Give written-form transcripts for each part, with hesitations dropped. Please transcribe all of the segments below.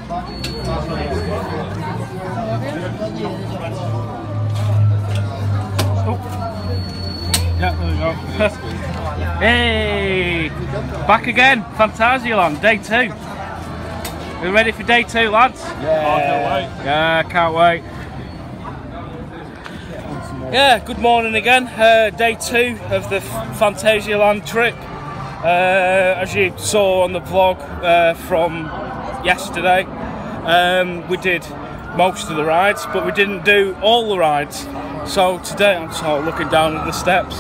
Yeah, there we go. Hey! Back again, Phantasialand, day 2. Are you ready for day 2, lads? Yeah. Oh, I can't wait. Yeah, can't wait. Yeah, good morning again. Day 2 of the Phantasialand trip. As you saw on the vlog from yesterday, we did most of the rides, but we didn't do all the rides. So today I'm sort of looking down at the steps.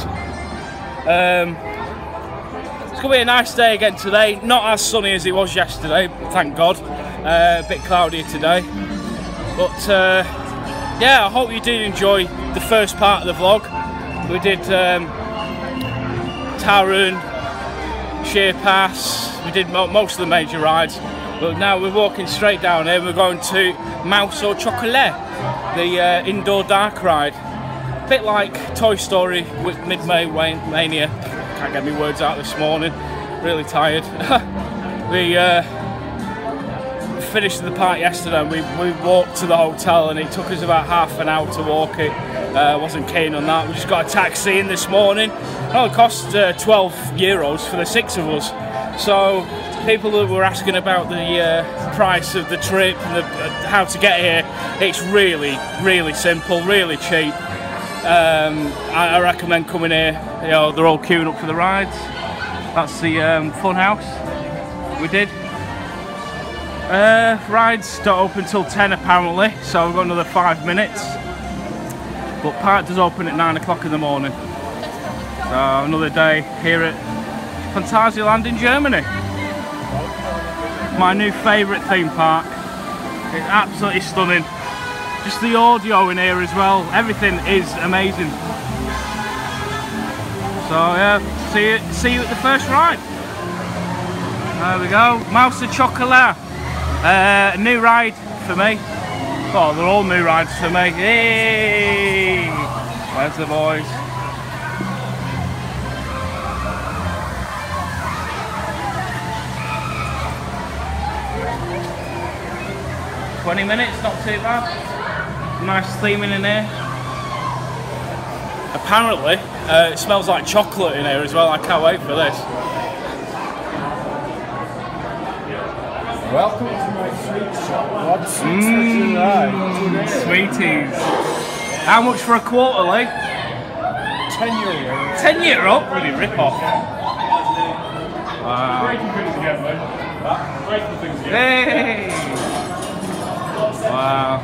It's going to be a nice day again today. Not as sunny as it was yesterday, thank God. A bit cloudier today. But yeah, I hope you did enjoy the first part of the vlog. We did Taron, Sheer Pass, we did most of the major rides. But now we're walking straight down here. We're going to Mouse au Chocolat, the indoor dark ride. A bit like Toy Story with Midway Mania. Can't get my words out this morning. Really tired. We finished the park yesterday and we walked to the hotel, and it took us about half an hour to walk it. Wasn't keen on that. We just got a taxi in this morning. It only cost €12 for the 6 of us. So people that were asking about the price of the trip and how to get here, it's really simple, really cheap. I recommend coming here. You know, they're all queuing up for the rides. That's the fun house we did. Rides don't open till 10 apparently, so we've got another 5 minutes. But park does open at 9 o'clock in the morning. So another day here at Phantasialand in Germany. My new favourite theme park. It's absolutely stunning. Just the audio in here as well. Everything is amazing. So yeah, see you at the first ride. There we go. Mouse au Chocolat. A new ride for me. Oh, they're all new rides for me. Hey! Where's the boys? "20 minutes, not too bad. Nice theming in here. Apparently, it smells like chocolate in here as well. I can't wait for this. Welcome to my sweet shop. What Sweeties. How much for a quarter, Lee? €10. €10? Bloody rip-off. Wow. Hey! Wow.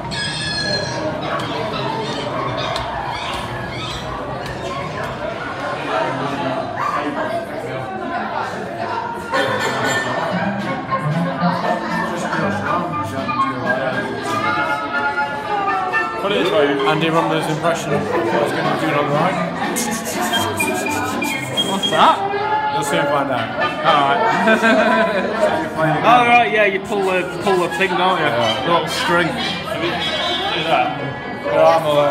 Put it this way, Andy remembers his impression of what I was going to be doing on the ride. What's that? You'll soon find out. Alright. Alright, yeah, you pull the thing, don't you? Yeah. The little string. Do that? Yeah, I'm all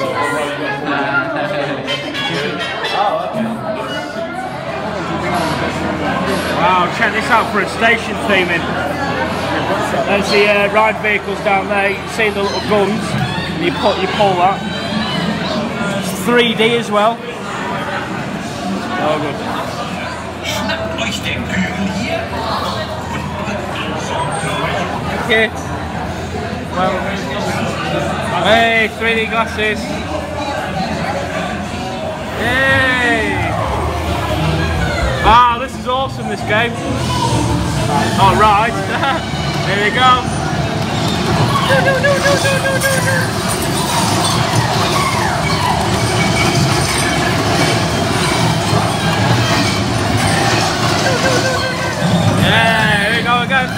Wow, check this out for a station theming. There's the ride vehicles down there. You can see the little guns. And you pull that. It's 3D as well. Oh, good. Okay. Well, hey, 3D glasses. Yay! Ah, this is awesome, this game. Alright. Here we go. Yeah, here we go again.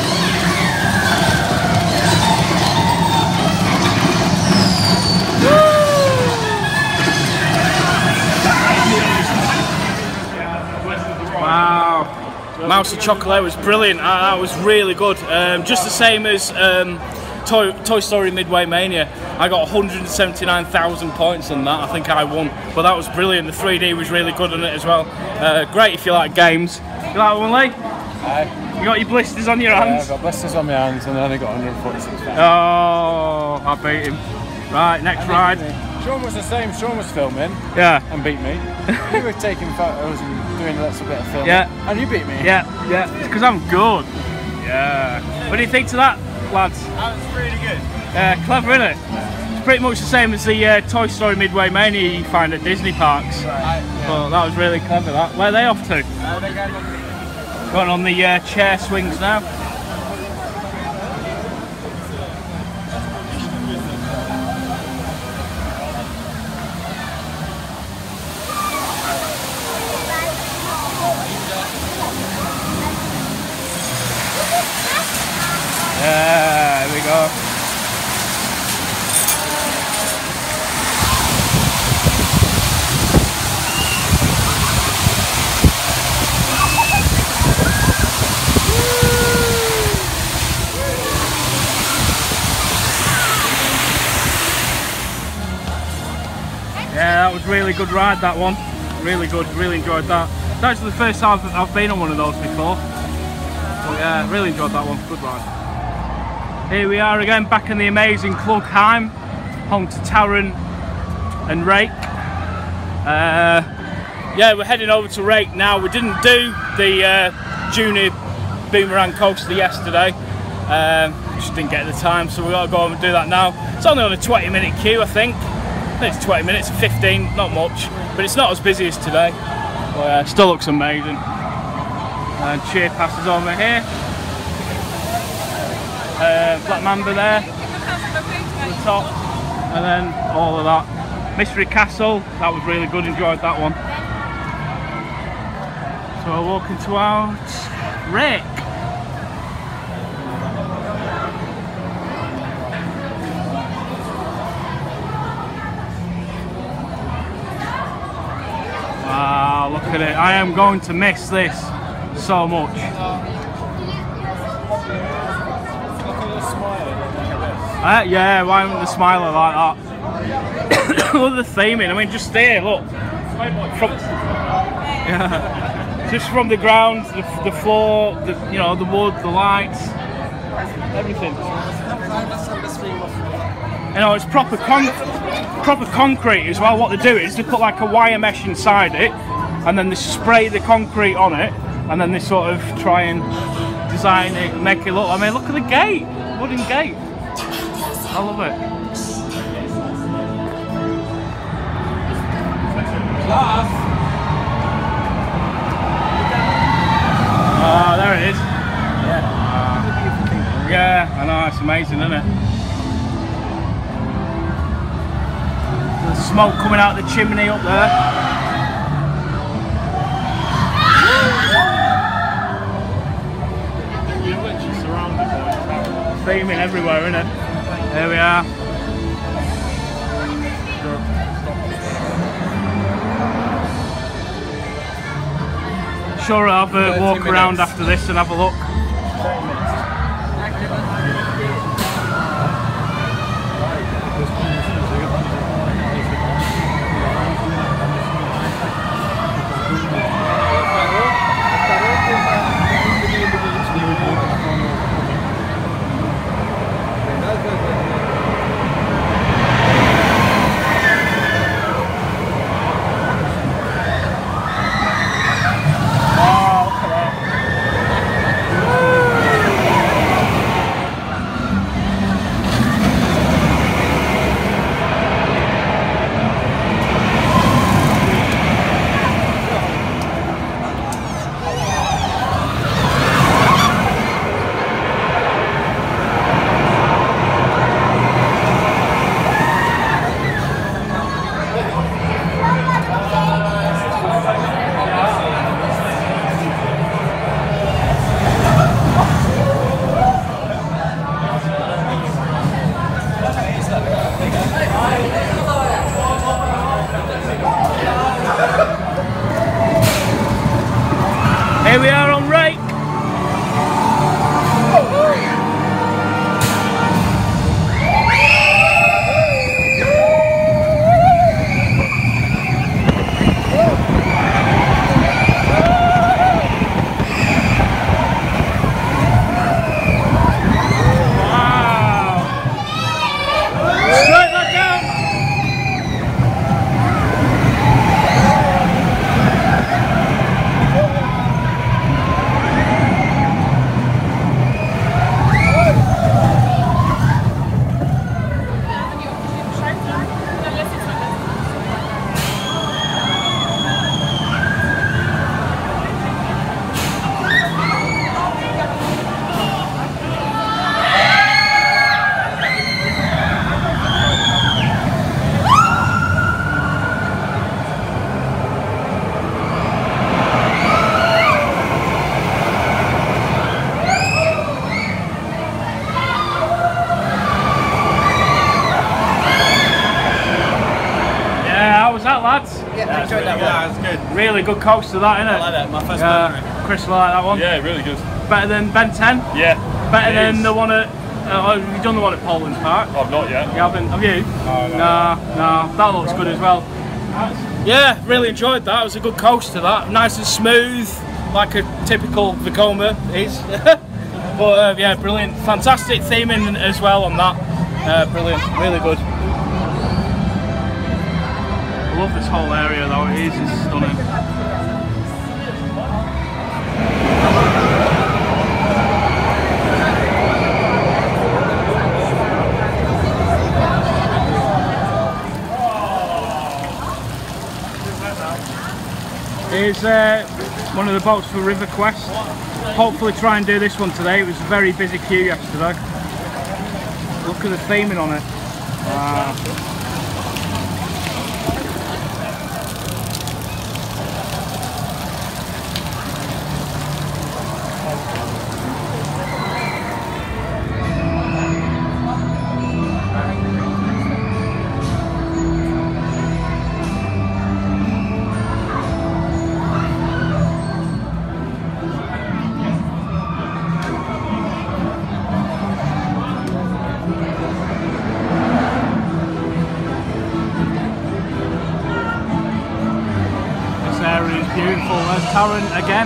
Wow. Mouse au Chocolat was brilliant. That was really good. Just the same as Toy Story Midway Mania. I got 179,000 points on that. I think I won. But that was brilliant. The 3D was really good on it as well. Great if you like games. You like one, Lee? Aye. You got your blisters on your hands? Yeah, I've got blisters on my hands and then I got 146 pounds. Oh, I beat him. Right, next ride. Sean was the same. Sean was filming. Yeah. And beat me. You were taking photos and doing a little bit of filming. Yeah. And you beat me. Yeah, yeah. It's because I'm good. Yeah. What do you think to that, lads? That was really good. Clever, isn't it? It's pretty much the same as the Toy Story Midway Mania you find at Disney parks. Right. But that was really clever. That. Where are they off to? They're Going on the chair swings now. Yeah, there we go. Yeah, that was really good ride, that one. Really good, really enjoyed that. It's actually the first time I've been on one of those before. But yeah, really enjoyed that one, good ride. Here we are again, back in the amazing Klugheim, home to Taron and Raik. Yeah, we're heading over to Raik now. We didn't do the junior boomerang coaster yesterday. Just didn't get the time, so we've got to go over and do that now. It's only on a 20-minute queue, I think. It's 20 minutes, 15, not much, but it's not as busy as today. But still looks amazing. And cheer passes over here. Black Mamba there, at the top, and then all of that. Mystery Castle, that was really good, enjoyed that one. So we're walking towards Raik. Wow, look at it. I am going to miss this so much. Yeah, why wouldn't the smiler like that? Look at the theming, I mean just there, look. Yeah. Just from the ground, the floor, you know, the wood, the lights, everything. You know, it's proper concrete as well. What they do is they put like a wire mesh inside it, and then they spray the concrete on it, and then they sort of try and design it, make it look. I mean, look at the gate, wooden gate. I love it. Oh, there it is. Yeah, I know, it's amazing, isn't it? The smoke coming out of the chimney up there. You're literally surrounded by Theming everywhere, isn't it? There we are. Sure, I'll have a walk around after this and have a look. Here we are on Raik. Yeah, I enjoyed that one. Yeah, it's good. Really good coaster, that, isn't it? I like that. My first memory. Chris like that one. Yeah, really good. Better than Ben 10. Yeah. Better than the one at. Have you done the one at Poland Park? I've not yet. You haven't? Have you? No. That looks good as well. Yeah, really enjoyed that. It was a good coaster. That nice and smooth, like a typical Vekoma is. But yeah, brilliant. Fantastic theming as well on that. Brilliant. Really good. I love this whole area though. It is stunning. Here's one of the boats for River Quest. Hopefully try and do this one today. It was a very busy queue yesterday. Look at the theming on it. Wow. Beautiful, there's Taran again.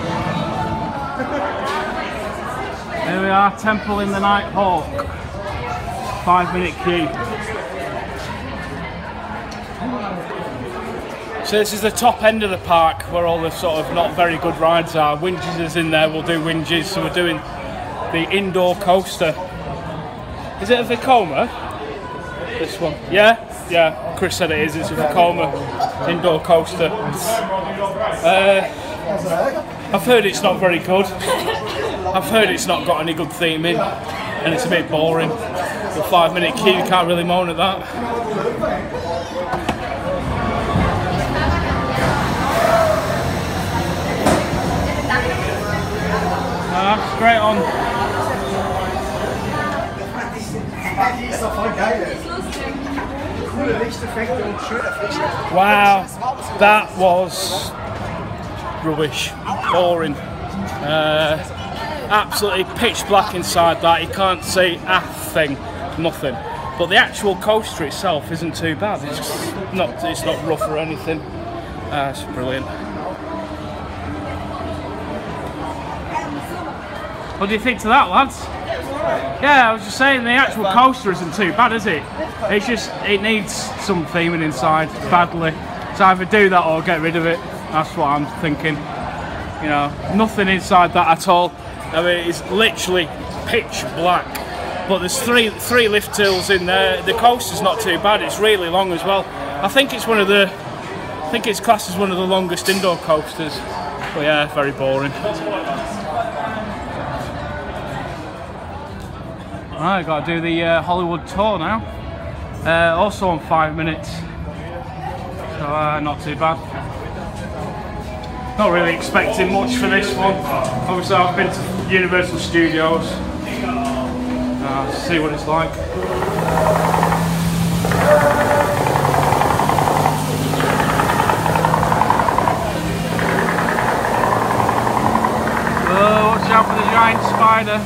There we are, Temple in the Night Hawk. 5-minute queue. So this is the top end of the park where all the sort of not very good rides are. Winges is in there, we'll do Winges, so we're doing the indoor coaster. Is it a Vekoma? This one? Yeah? Yeah, Chris said it is, it's a Vekoma indoor coaster. I've heard it's not very good. I've heard it's not got any good theming and it's a bit boring. The 5-minute queue, you can't really moan at that. Straight on. Wow, that was rubbish, boring, absolutely pitch black inside that. You can't see a thing, nothing. But the actual coaster itself isn't too bad. It's not rough or anything. It's brilliant. What do you think to that, lads? Yeah, I was just saying the actual coaster isn't too bad, is it? It's just, it needs some theming inside badly. So either do that or get rid of it. That's what I'm thinking. You know, nothing inside that at all. I mean, it's literally pitch black. But there's three lift tills in there. The coaster's not too bad. It's really long as well. I think it's classed as one of the longest indoor coasters. But yeah, very boring. Right, got to do the Hollywood tour now. Also on 5 minutes, so not too bad. Not really expecting much for this one. Obviously, I've been to Universal Studios. See what it's like. Oh, watch out for the giant spider.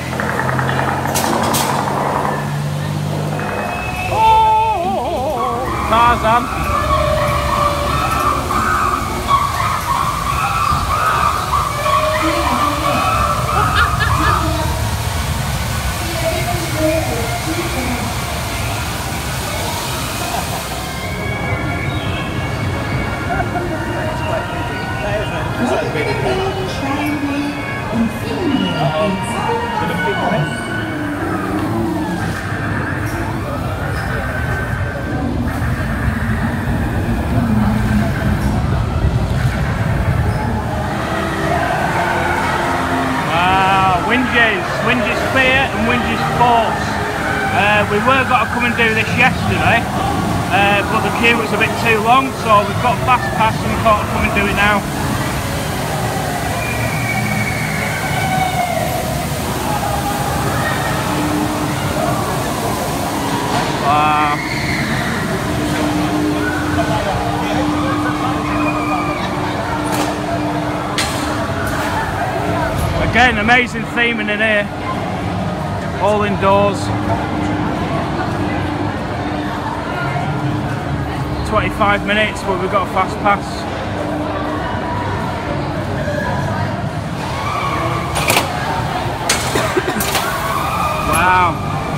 Tarzan. Winges Fear and Winges Force. We were got to come and do this yesterday, but the queue was a bit too long, so we've got fast pass and we thought I'd come and do it now. Wow. Again, amazing theming in here. All indoors. 25 minutes, but we've got a fast pass. Wow.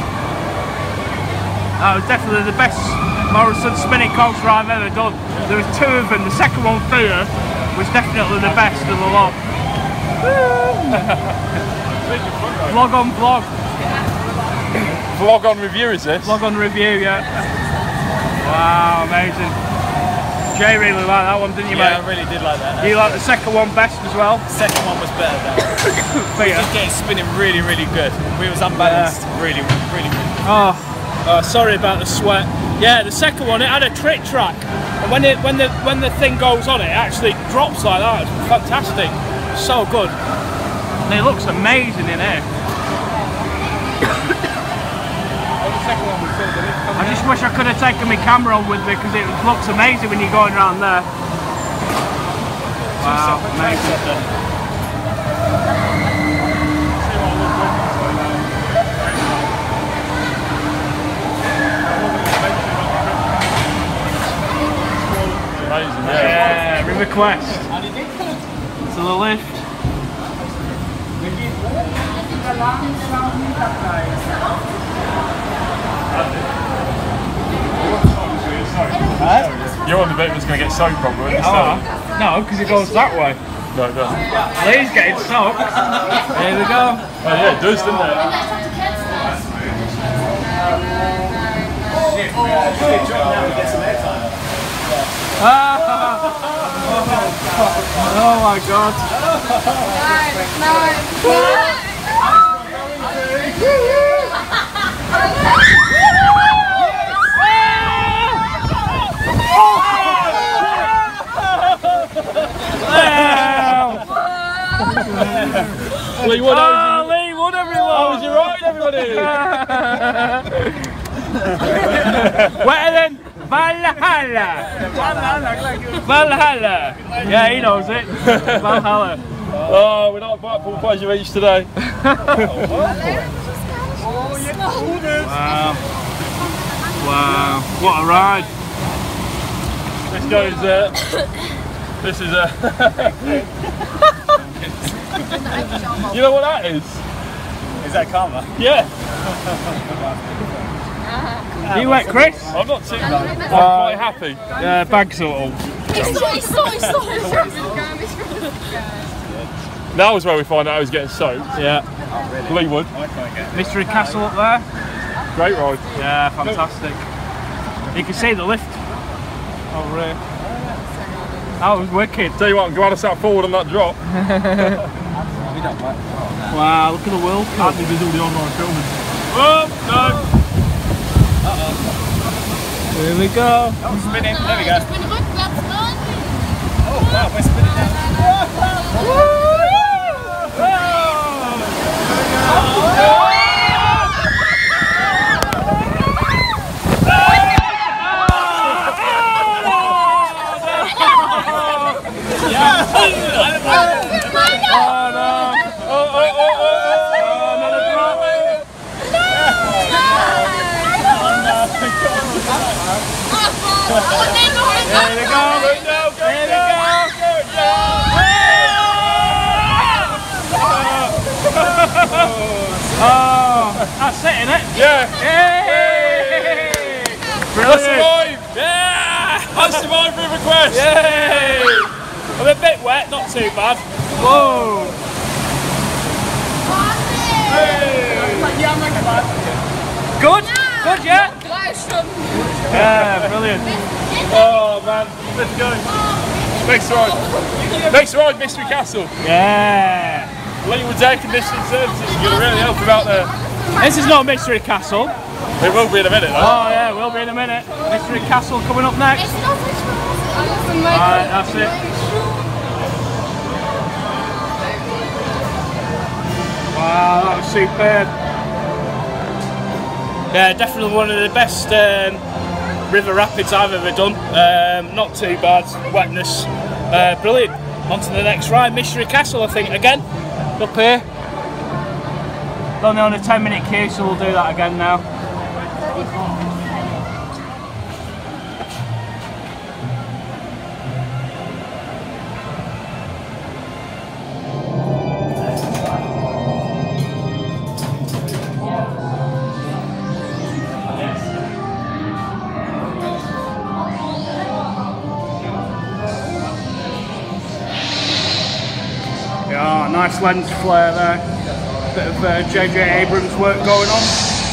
That was definitely the best Morrison spinning coaster I've ever done. There was 2 of them. The second one here was definitely the best of the lot. Vlog on vlog. Vlog on review, is this? Vlog on review, yeah. Wow, amazing. Jay really liked that one, didn't you, mate? Yeah, I really did like that. You liked the second one best as well? The second one was better though. We just getting spinning really, really good. We was unbalanced, really, really good. Oh, sorry about the sweat. Yeah, the second one, it had a trick track, and when the thing goes on, it actually drops like that. It's fantastic, so good, and it looks amazing in here. I just wish I could have taken my camera on with me because it looks amazing when you're going around there. Wow, amazing. Amazing, yeah. River Quest. To the lift. You're on the bit that's going to get soaked probably. No, because it goes that way. No, it doesn't. Lee's getting soaked. Here we go. Oh yeah, it does, doesn't it? Oh my god. Lee won, Lee won, everyone! How was your ride, everybody? Wetter than Valhalla! Valhalla! Yeah, he knows it. Valhalla. Oh, we're not quite full pleasure each today. Wow. Wow. What a ride. This goes, this is you know what that is? Is that karma? Yeah. You wet, Chris? I'm not too bad. I'm quite happy. Bags all. Now is where we find out I was getting soaked. Yeah. Leewood. Mystery Castle up there. Great ride. Yeah, fantastic. You can see the lift. Oh, really? That was wicked. Tell you what, I'm glad I sat forward on that drop. Wow, look at the World Cup. Andy did all the online filming. Oh, no. Here we go. Oh, spinning. There we go. Oh, wow, we're spinning now. Oh, that's it, isn't it? Yeah. Yay! I survived! Yeah! I survived River Quest! Yay! I'm a bit wet, not too bad. Whoa! Good? Good, yeah? Yeah, brilliant. Oh man, let's go. Next ride. Next ride, Mystery Castle. Yeah. Leewood's air conditioning services are going to really help him out there. This is not Mystery Castle. It will be in a minute though. Oh yeah, will be in a minute. Mystery Castle coming up next. Alright, that's it. Wow, that was superb. Yeah, definitely one of the best river rapids I've ever done. Not too bad, wetness, brilliant. On to the next ride, Mystery Castle I think again. Up here. Only on a 10-minute queue, so we'll do that again now. Yeah, nice lens flare there. Bit of JJ Abrams work going on.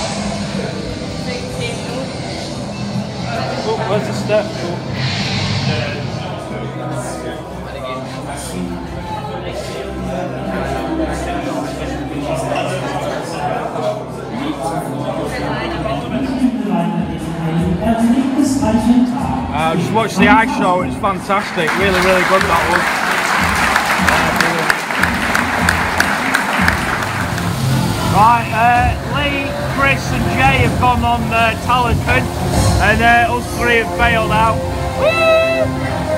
Oh, where's the step? Just watched the ice show, it's fantastic. Really, really good that one. Right, Lee, Chris and Jay have gone on Talisman and us three have bailed out. Woo!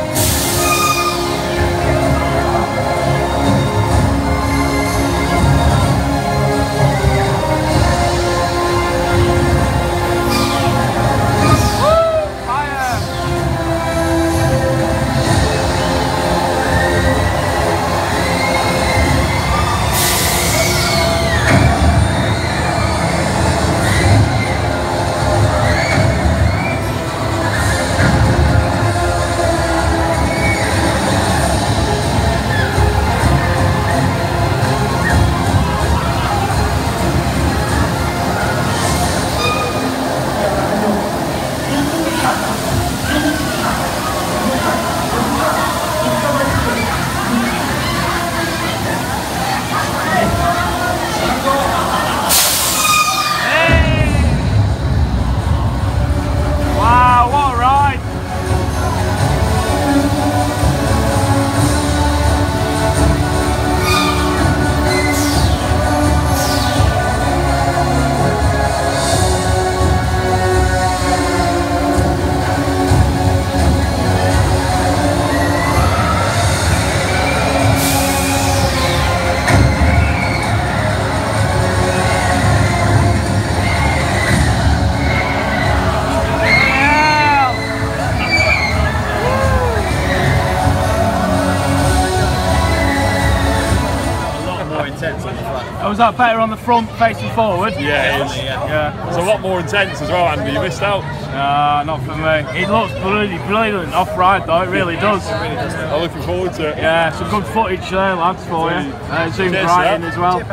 Was that better on the front, facing forward? Yeah, it is. Yeah. It's a lot more intense as well, Andy. You missed out. Not for me. It looks bloody brilliant off-ride though, it really does. I'm looking forward to it. Yeah, some good footage there, lads, for you. Zoomed right in as well.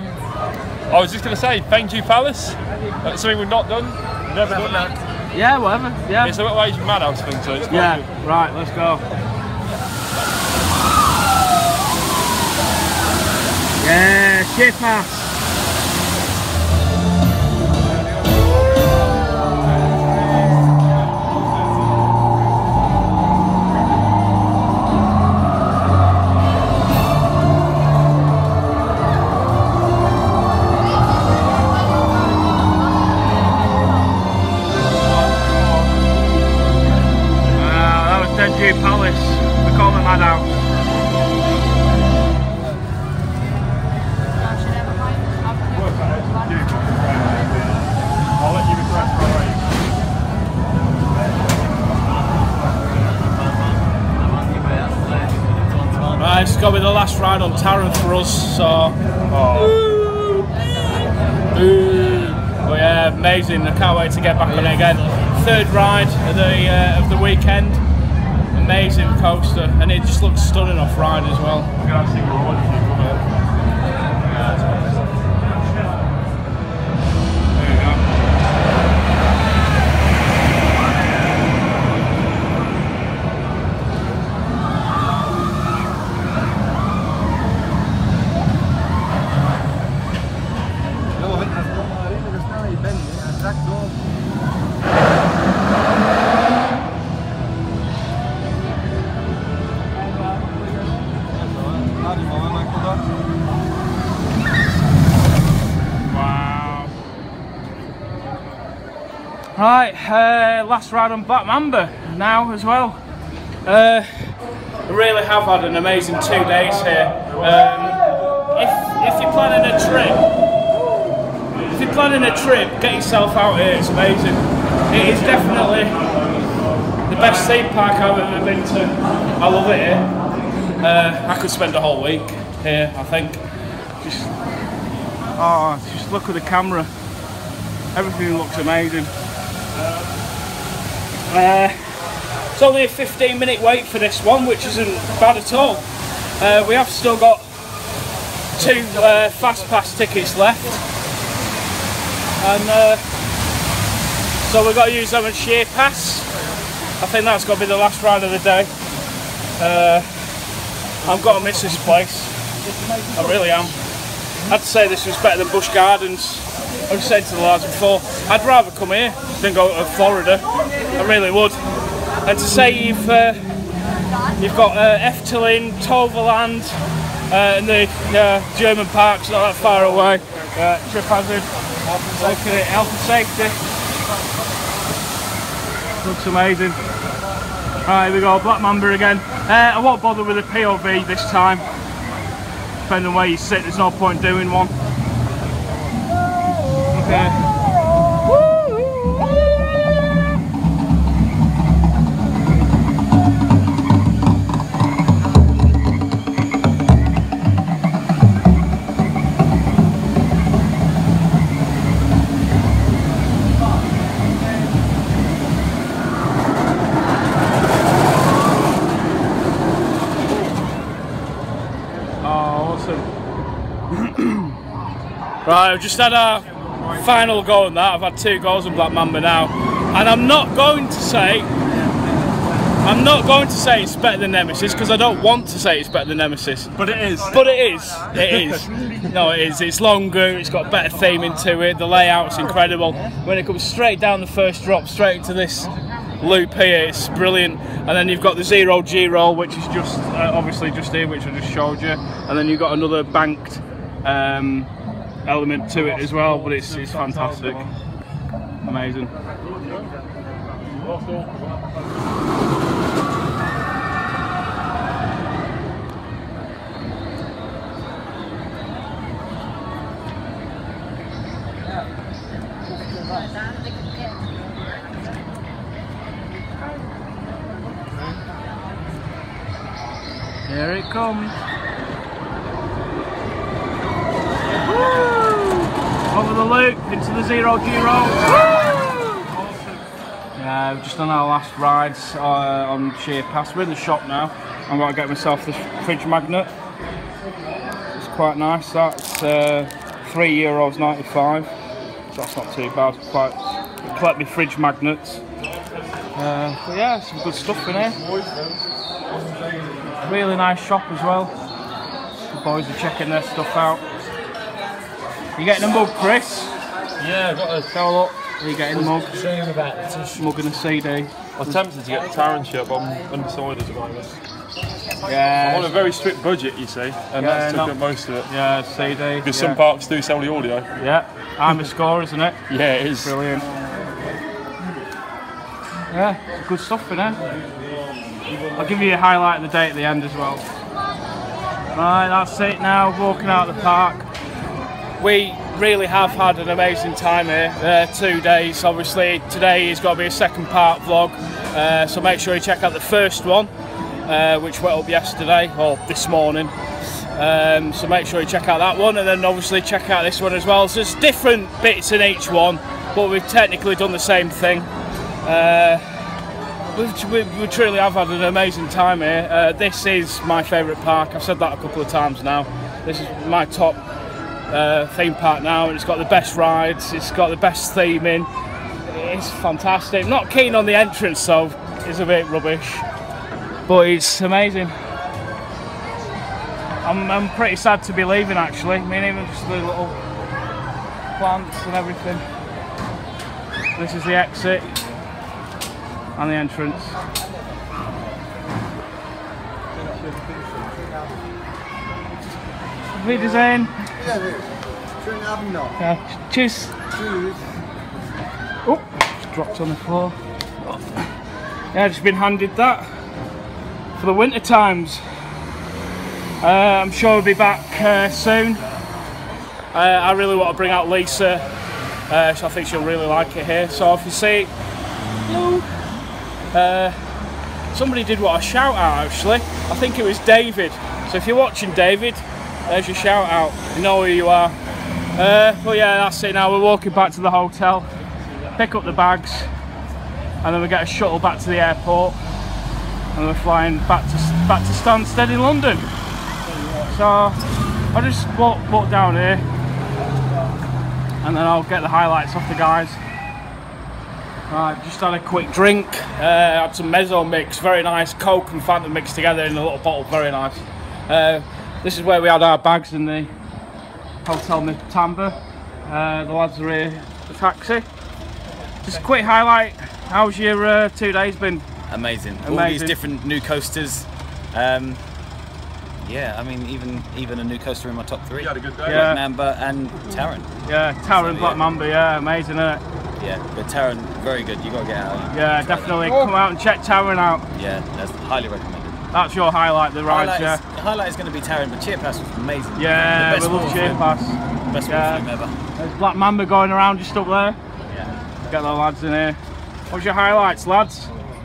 I was just going to say, thank you, Palace. That's something we've not done. Never done. Yeah, whatever. Yeah. It's a little Asian Madhouse thing, so it's quite good. Right, let's go. Yeah, shift mask. That was Denju Palace, the Coleman Madhouse. Right, it's got to be the last ride on Taron for us, so. But yeah, amazing. I can't wait to get back on it again. Third ride of the weekend. Amazing coaster, and it just looks stunning off ride as well. Right, last ride on Black Mamba now as well. I really have had an amazing 2 days here. If if you're planning a trip, get yourself out here. It's amazing. It is definitely the best theme park I've ever been to. I love it here. I could spend a whole week here, I think. Just look at the camera. Everything looks amazing. It's only a 15-minute wait for this one, which isn't bad at all. We have still got 2 fast pass tickets left, and so we've got to use them as sheer pass. I think that's got to be the last ride of the day. I'm going to miss this place. I really am. I'd say this was better than Busch Gardens. I've said to the lads before, I'd rather come here than go to Florida. I really would. And to say you've got Efteling, Toverland, and the German parks not that far away. Trip hazard. Look at it, health and safety. Looks amazing. Right, here we go, Black Mamba again. I won't bother with a POV this time. Depending on where you sit, there's no point doing one. Okay. Right, I've just had a final go on that. I've had 2 goes on Black Mamba now, and I'm not going to say it's better than Nemesis, because I don't want to say it's better than Nemesis. But it is. But it is. It is. No, it is. It's longer. It's got better theming to it. The layout's incredible. When it comes straight down the first drop, straight into this loop here, it's brilliant. And then you've got the 0 G roll, which is just obviously just here, which I just showed you. And then you've got another banked element to it as well, but it's fantastic. Amazing. Here it comes. Over the loop, into the 0 G roll. Yeah, we've just done our last rides on sheer pass. We're in the shop now. I'm going to get myself this fridge magnet. It's quite nice. That's €3.95. So that's not too bad. Collect me fridge magnets. But yeah, some good stuff in here. Really nice shop as well. The boys are checking their stuff out. You getting a mug, Chris? Yeah, I got a towel up. Are you getting a mug? shame about the tissue. Mug and a CD. I'm tempted to get the Taran shirt, but I'm undecided at the moment. Yeah. I'm on a very strict budget, you see, and that's took up most of it. Yeah, CD. Because some parks do sell the audio. Yeah, I'm a score, isn't it? Yeah, it is. Brilliant. Yeah, good stuff in there. I'll give you a highlight of the day at the end as well. Right, that's it now, walking out of the park. We really have had an amazing time here, 2 days. Obviously today is going to be a second part vlog, so make sure you check out the first one, which went up yesterday, or this morning. So make sure you check out that one, and then obviously check out this one as well. So there's different bits in each one, but we've technically done the same thing. We truly have had an amazing time here. This is my favourite park. I've said that a couple of times now. This is my top theme park now, and it's got the best rides, it's got the best theming. It's fantastic. Not keen on the entrance though, it's a bit rubbish, but it's amazing. I'm pretty sad to be leaving actually. I mean, even just the little plants and everything. This is the exit and the entrance. Wiedersehen. Schönen Abend noch. Cheers. Tschüss. Oh, just dropped on the floor. Yeah, just been handed that for the winter times. I'm sure we'll be back soon. I really want to bring out Lisa, so I think she'll really like it here. So if you see, hello, somebody did want a shout out actually. I think it was David. So if you're watching, David, there's your shout out. You know who you are. But yeah, that's it now. We're walking back to the hotel, pick up the bags, and then we get a shuttle back to the airport, and we're flying back to Stansted in London. So I'll just walk down here, and then I'll get the highlights off the guys. Right, just had a quick drink. Had some mezzo mix, very nice. Coke and Fanta mixed together in a little bottle, very nice. This is where we had our bags in the hotel Tamba. The lads are here, the taxi. Just a quick highlight. How's your 2 days been? Amazing. All these different new coasters. Yeah, I mean, even a new coaster in my top 3. You had a good day. Yeah. Black Mamba and Taron. Yeah, Taron, So, Black Mamba, yeah, amazing, isn't it? Yeah, but Taron, very good. You got to get out. Yeah, definitely. Come out and check Taron out. Yeah, that's highly recommended. That's your highlight, the rides, The yeah. highlight is going to be Taron, but Cheer Pass was amazing. Yeah, we love Cheer Pass. Best Yeah. film ever. There's Black Mamba going around just up there. Yeah. Get the lads in here. What's your highlights, lads?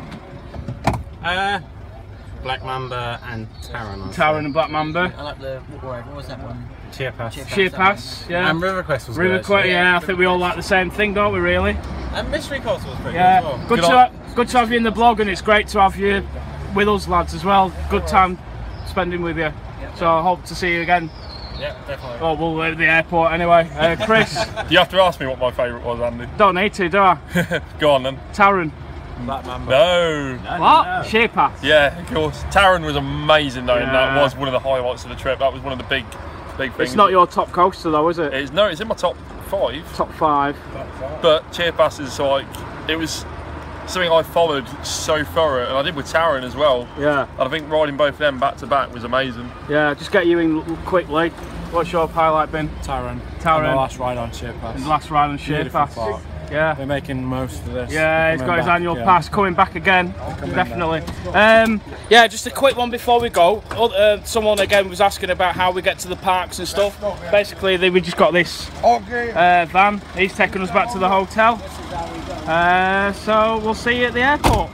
Black Mamba and Taron. Taron and Black Mamba. I like the, what was that one? Cheer Pass. Cheer Pass, yeah. And River Quest was River good. Quest, yeah, I think we all like the same thing, don't we, really? And Mystery Castle was pretty Yeah, good as well. good to have you in the blog, and it's great to have you with us, lads, as well. Good time spending with you. So I hope to see you again. Yeah, definitely. Oh, we'll at the airport anyway. Chris, You have to ask me what my favourite was, Andy. don't need to, do I? Go on then. Taron. Black Mamba. No. What? Cheer Pass. Yeah, of course. Taron was amazing though, and that Yeah. was one of the highlights of the trip. That was one of the big things. It's not your top coaster though, is it? It's in my top 5. Top 5. But Cheer Pass is like, it was something I followed so thorough, and I did with Taron as well. Yeah. And I think riding both of them back to back was amazing. Yeah, just get you in quickly. What's your highlight been? Taron. Taron. And the last ride on Cheer Pass. And last ride on Cheer Beautiful Pass. park. Yeah. They're making most of this. Yeah, he's got his annual pass, coming back again, definitely. Yeah, just a quick one before we go. Someone again was asking about how we get to the parks and stuff. Basically, we just got this van. He's taking us back to the hotel. So we'll see you at the airport.